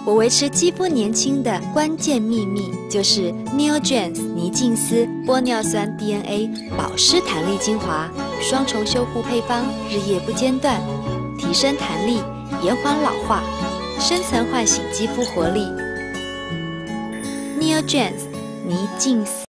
我维持肌肤年轻的关键秘密就是 Neogems 尼净斯玻尿酸 DNA 保湿弹力精华，双重修护配方，日夜不间断，提升弹力，延缓老化，深层唤醒肌肤活力。Neogems 尼净斯。